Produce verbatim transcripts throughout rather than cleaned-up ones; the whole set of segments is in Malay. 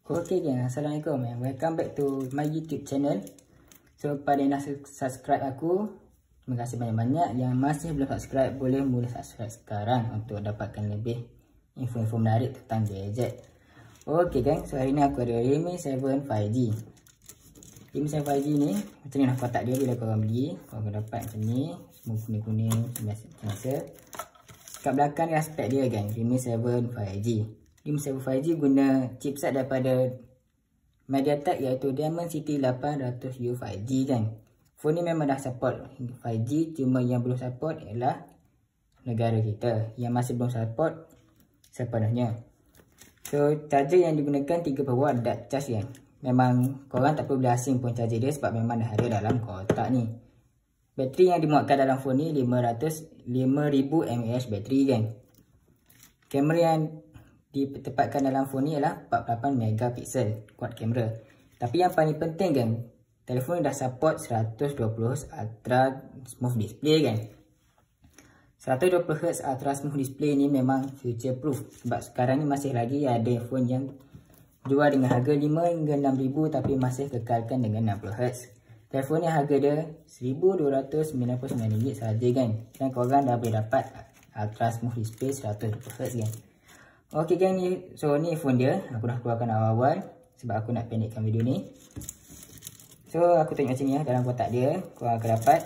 Okay geng, Assalamualaikum and welcome back to my YouTube channel. So kepada yang dah subscribe aku, terima kasih banyak-banyak. Yang masih belum subscribe, boleh mula subscribe sekarang untuk dapatkan lebih info-info menarik tentang gadget. Okay geng, so hari ni aku ada Realme tujuh five G. Realme tujuh five G ni macam ni lah kotak dia bila korang beli. Korang dapat macam ni, semua kuning-kuning biasa. Kat belakang ni aspek dia geng, Realme tujuh five G. Realme tujuh five G guna chipset daripada MediaTek iaitu Dimensity lapan ratus U five G kan. Phone ni memang dah support five G, cuma yang belum support ialah negara kita, yang masih belum support sepenuhnya. So charger yang digunakan tiga puluh watt dark charge kan. Memang korang tak perlu beli asing pun charger dia sebab memang dah ada dalam kotak ni. Bateri yang dimuatkan dalam phone ni lima ribu mAh bateri kan. Kamera yang ditempatkan dalam phone ni ialah empat puluh lapan megapiksel quad kamera. Tapi yang paling penting kan, telefon ni dah support seratus dua puluh hertz ultra smooth display kan. seratus dua puluh hertz ultra smooth display ni memang future proof sebab sekarang ni masih lagi ada phone yang jual dengan harga lima hingga enam ribu tapi masih kekalkan dengan enam puluh hertz. Telefon ni harga dia seribu dua ratus sembilan puluh sembilan ringgit sahaja kan. Dan korang dah boleh dapat ultra smooth display seratus dua puluh hertz kan. Ok gang, ni so ni phone dia. Aku dah keluarkan awal-awal sebab aku nak pendekkan video ni. So aku tengok macam ni lah dalam kotak dia. Korang akan dapat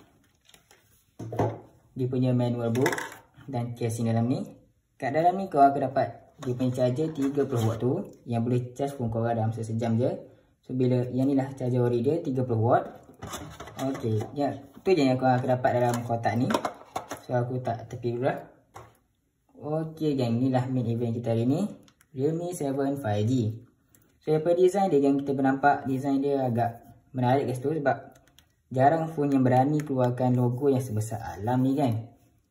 dia punya manual book dan casing dalam ni. Kat dalam ni korang akan dapat dia punya charger tiga puluh watt tu yang boleh charge phone korang dalam sejam je. So bila yang ni lah charger ori dia tiga puluh watt. Ok, ya, tu je yang korang akan dapat dalam kotak ni. So aku tak tepi dulu lah. Ok gang, inilah main event kita hari ni, Realme tujuh five G. So daripada design dia gang, kita bernampak design dia agak menarik guys tu sebab jarang phone yang berani keluarkan logo yang sebesar alam ni kan.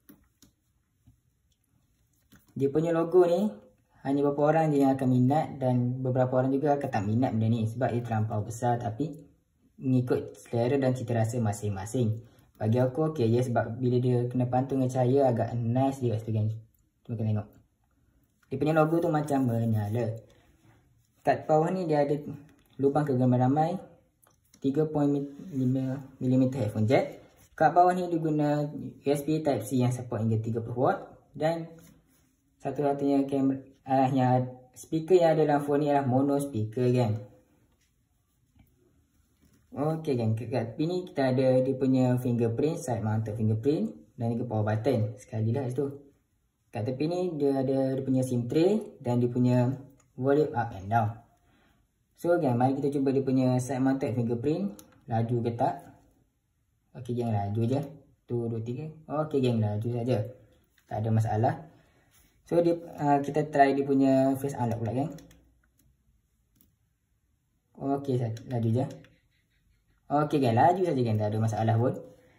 Dia punya logo ni hanya beberapa orang je yang akan minat dan beberapa orang juga akan tak minat benda ni sebab dia terlampau besar tapi mengikut selera dan cita rasa masing-masing. Bagi aku ok je sebab bila dia kena pantul dengan cahaya agak nice dia kat situ gang. Kita tengok dia punya logo tu macam menyala. Kat bawah ni dia ada lubang kegemaran ramai tiga koma lima milimeter headphone jack. Kat bawah ni dia guna U S B Type C yang support hingga tiga puluh watt. Dan satu-satunya kamera uh, yang speaker yang ada dalam phone ni adalah mono speaker kan. Ok kan, kat sini kita ada dia punya fingerprint, side mounted fingerprint dan juga power button. Sekali lah situ. Kat tepi ni dia ada dia punya SIM tray dan dia punya volume up and down. So gang, mari kita cuba dia punya side mounted fingerprint. Laju ke tak? Ok gang, laju je. satu, dua, tiga. Ok gang, laju saja. Tak ada masalah. So dia, uh, kita try dia punya face unlock pula gang. Ok, laju je. Ok gang, laju saja gang, tak ada masalah pun.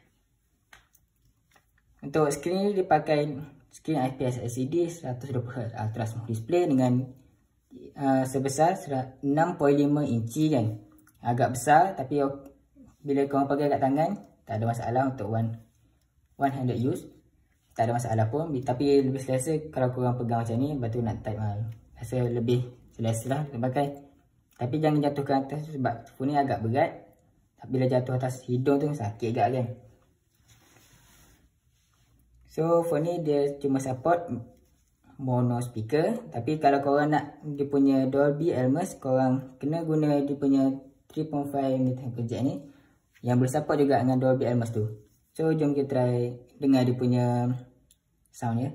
Untuk skrin ni dia pakai skrin I P S L C D seratus dua puluh hertz ultra smooth display dengan uh, sebesar enam koma lima inci kan. Agak besar tapi bila korang pakai kat tangan tak ada masalah untuk one one handed use. Tak ada masalah pun, tapi lebih selesa kalau korang pegang macam ni. Lepas tu nak type uh, rasa lebih selesa lah pakai. Tapi jangan jatuhkan atas sebab phone ni agak berat. Bila jatuh atas hidung tu sakit agak kan. So phone ni dia cuma support mono speaker. Tapi kalau korang nak dia punya Dolby Atmos, korang kena guna dia punya tiga koma lima milimeter jack ni yang boleh support juga dengan Dolby Atmos tu. So jom kita try dengar dia punya sound ya.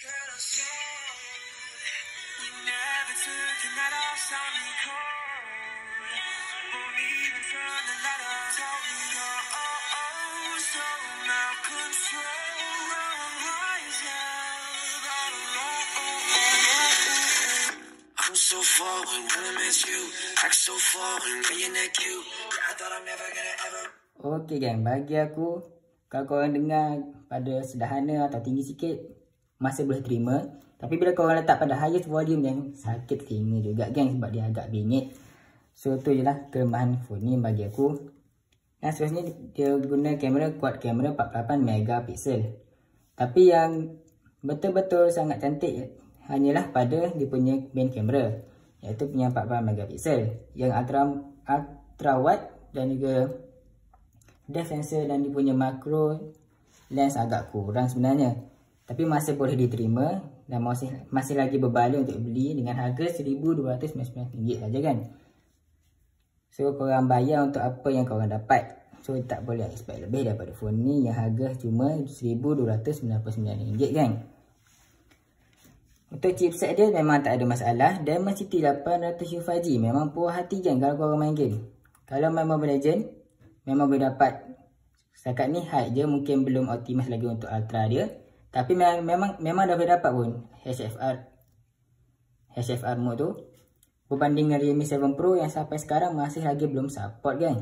So far when I miss you, act so far when you're not cute. I thought I'm never gonna ever. Okay gang, bagi aku kalau korang dengar pada sederhana atau tinggi sikit masih boleh terima. Tapi bila korang letak pada highest volume yang sakit telinga juga gang sebab dia agak bingit. So tu je lah kelemahan phone ni bagi aku. Dan seterusnya dia guna kamera quad kamera empat puluh lapan megapiksel. Tapi yang betul-betul sangat cantik hanyalah pada dia punya main camera iaitu punya empat belas megapiksel yang ultra ultra wide dan juga depth sensor dan dia punya makro lens agak kurang sebenarnya, tapi masih boleh diterima dan masih masih lagi berbaloi untuk beli dengan harga seribu dua ratus sembilan puluh sembilan ringgit saja kan. So korang bayar untuk apa yang korang dapat. So tak boleh expect lebih daripada phone ni yang harga cuma seribu dua ratus sembilan puluh sembilan ringgit kan. Untuk chipset dia memang tak ada masalah. Dimensity lapan ratus U lima G memang puas hati kan kalau korang main game. Kalau main Mobile Legends memang boleh dapat. Setakat ni height je mungkin belum optimis lagi untuk ultra dia. Tapi memang memang, memang dah boleh dapat pun H F R H F R mode tu. Berbanding dengan Realme tujuh Pro yang sampai sekarang masih lagi belum support kan.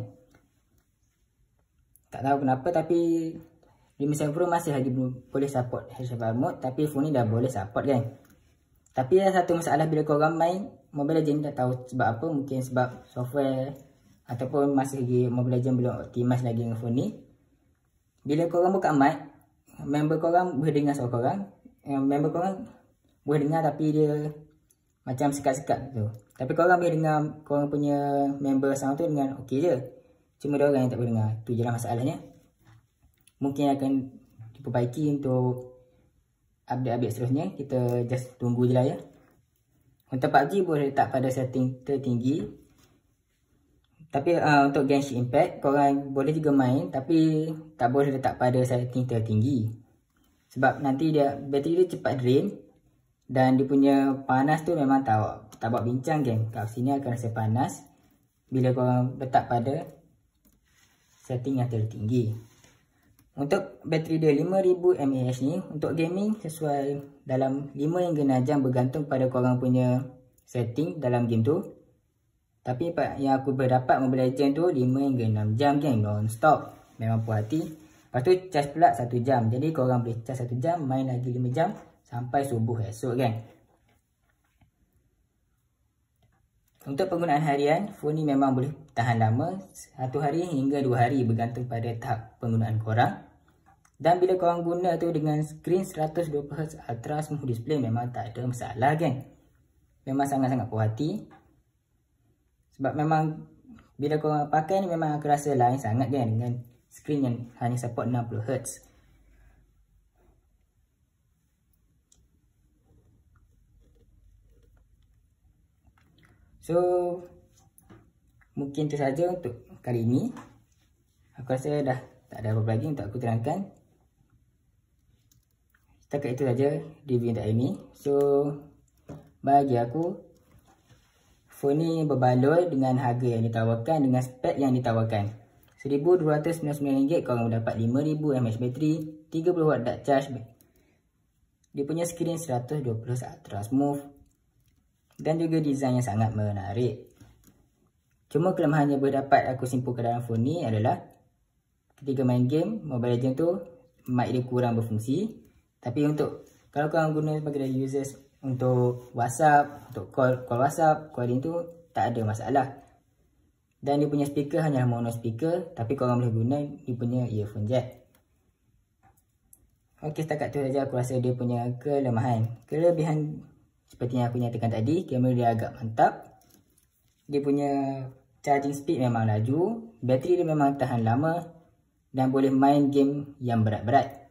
Tak tahu kenapa tapi Realme tujuh Pro masih lagi belum boleh support H F R mode, tapi phone ni dah boleh support kan. Tapi ada satu masalah bila korang main Mobile Legends, tak tahu sebab apa, mungkin sebab software ataupun masih lagi Mobile Legends belum optimis lagi dengan phone ni. Bila korang buka mic, member korang boleh dengar suara korang, member korang boleh dengar tapi dia macam sekat-sekat tu. Tapi korang boleh dengar korang punya member sound tu dengan okey je. Cuma dia orang yang tak boleh dengar. Tu je lah masalahnya. Mungkin akan diperbaiki untuk update-update seterusnya. Kita just tunggu je lah ya. Untuk P U B G boleh letak pada setting tertinggi. Tapi uh, untuk Genshin Impact korang boleh juga main, tapi tak boleh letak pada setting tertinggi. Sebab nanti dia bateri dia cepat drain. Dan dia punya panas tu memang tak, tak buat bincang game. Kat sini akan rasa panas bila korang letak pada setting yang tertinggi. Untuk bateri dia lima ribu mAh ni untuk gaming sesuai dalam lima hingga enam jam bergantung pada korang punya setting dalam game tu. Tapi yang aku berdapat Mobile Legends tu lima hingga enam jam kan, non stop. Memang puas hati. Lepas tu charge pula satu jam. Jadi korang boleh charge satu jam, main lagi lima jam sampai subuh esok kan. Untuk penggunaan harian, phone ni memang boleh tahan lama, satu hari hingga dua hari bergantung pada tahap penggunaan korang. Dan bila korang guna tu dengan screen seratus dua puluh hertz Ultra Smooth Display memang tak ada masalah kan. Memang sangat-sangat puas hati. Sebab memang bila korang pakai ni memang aku rasa lain sangat kan dengan screen yang hanya support enam puluh hertz. So mungkin itu saja untuk kali ini. Aku rasa dah tak ada apa-apa lagi untuk aku terangkan. Setakat itu saja review untuk hari ini. So bagi aku phone ni berbaloi dengan harga yang ditawarkan, dengan spek yang ditawarkan. seribu dua ratus sembilan puluh sembilan ringgit korang dapat lima ribu mAh bateri, tiga puluh watt dark charge. Dia punya screen seratus dua puluh hertz Ultra Smooth. Dan juga design yang sangat menarik. Cuma kelemahan yang berdapat aku simpulkan dalam phone ni adalah ketika main game Mobile Legends tu mic dia kurang berfungsi. Tapi untuk kalau korang guna sebagai users untuk WhatsApp, untuk call call WhatsApp, calling tu tak ada masalah. Dan dia punya speaker hanya mono speaker, tapi korang boleh guna dia punya earphone jack. Okey, setakat tu saja aku rasa dia punya kelemahan. Kelebihan seperti yang aku nyatakan tadi, kamera dia agak mantap. Dia punya charging speed memang laju, bateri dia memang tahan lama dan boleh main game yang berat-berat.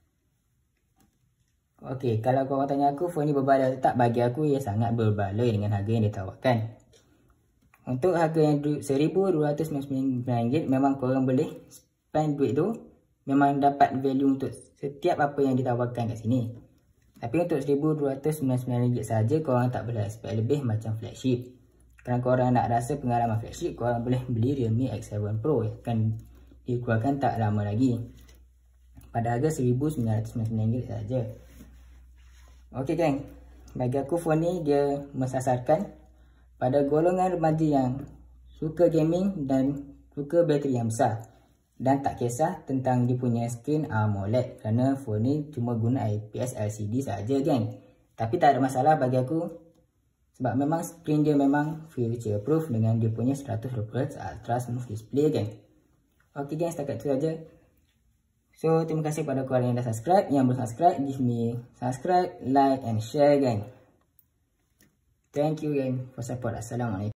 Okey, kalau korang tanya aku phone ni berbaloi tak, bagi aku ia sangat berbaloi dengan harga yang ditawarkan. Untuk harga yang seribu dua ratus sembilan puluh sembilan ringgit memang korang boleh spend duit tu, memang dapat value untuk setiap apa yang ditawarkan kat sini. Tapi untuk seribu dua ratus sembilan puluh sembilan ringgit saja korang tak boleh expect lebih macam flagship. Kalau korang nak rasa pengalaman flagship, korang boleh beli Realme X tujuh Pro yang akan dikeluarkan tak lama lagi pada harga seribu sembilan ratus sembilan puluh sembilan ringgit saja. Okey geng, bagi aku phone ni dia mensasarkan pada golongan remaja yang suka gaming dan suka bateri yang besar. Dan tak kisah tentang dia punya screen AMOLED kerana phone ni cuma guna I P S L C D saja kan. Tapi tak ada masalah bagi aku sebab memang screen dia memang future proof dengan dia punya seratus dua puluh hertz Ultra Smooth Display kan. Okey guys, setakat itu saja. So terima kasih kepada korang yang dah subscribe. Yang belum subscribe, give me subscribe, like and share gang. Thank you again for support. Assalamualaikum.